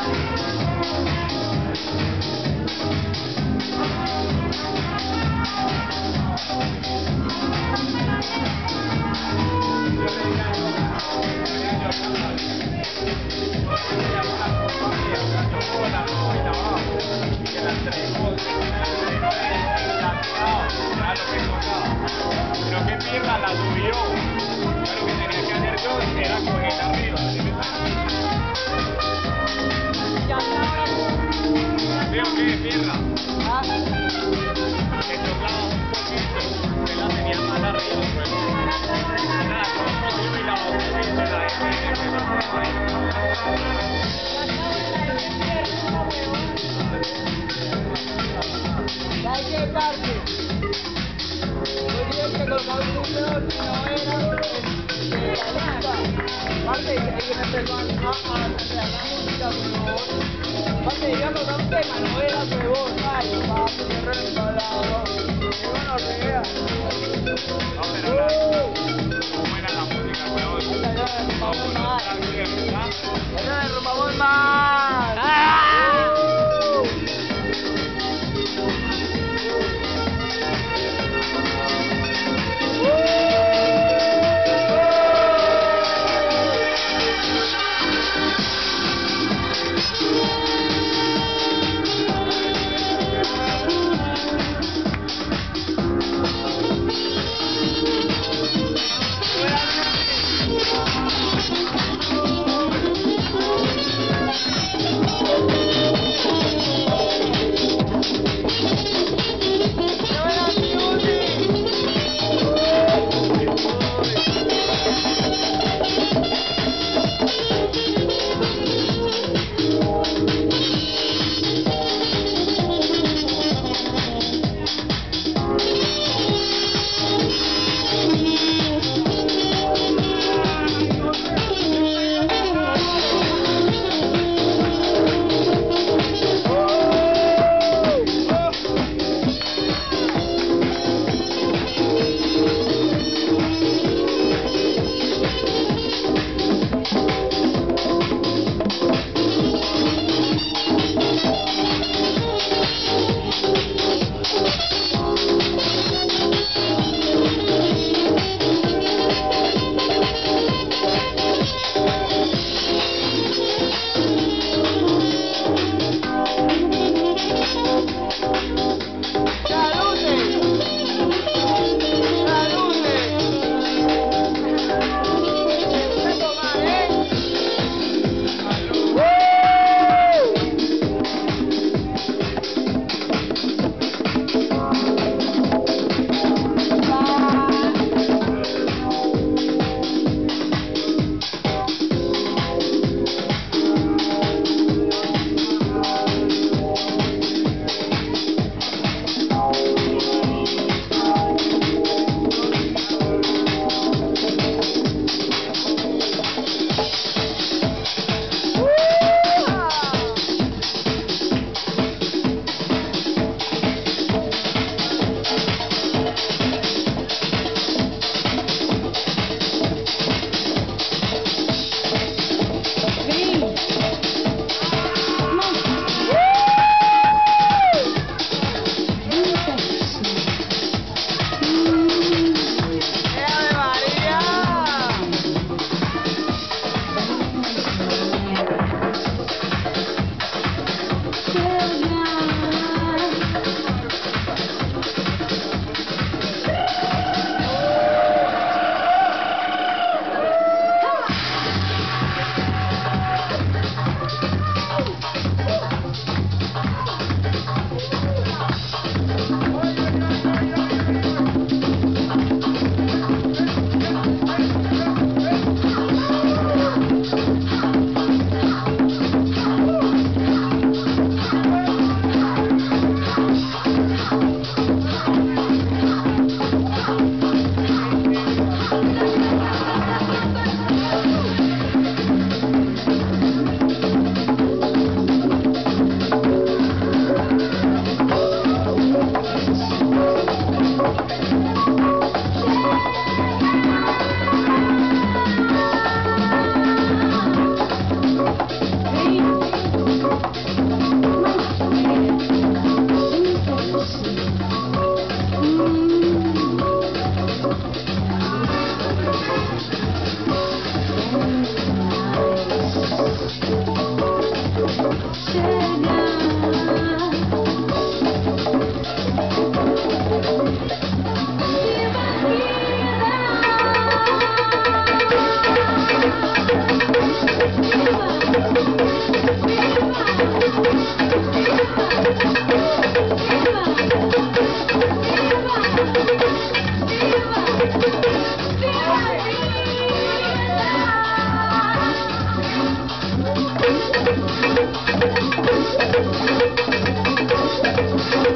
Pero que pierda la subió. Ya lo que tenía que hacer yo era coger arriba. ¿Veo que pierda? Estos lados un poquito. Se la tenía más arriba, pues. Nada, cogió y la bajó y se la ¿Sabes qué parte? Muy bien que colocaba un peor si no era la lista. Parte, hay que empezar a la música, por favor. Parte, yo colocaba un tema, no era peor. Ay, papi, qué resbalado. Qué bueno, rea. No, pero ¿cómo era la música, weón? ¡Eso es Rumba Bomba!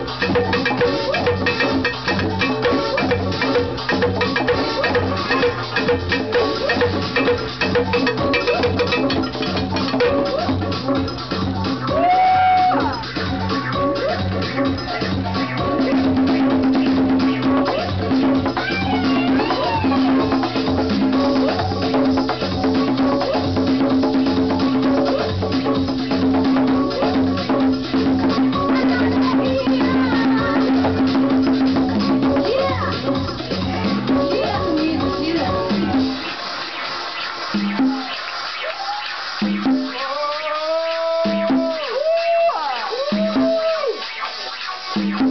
Oh!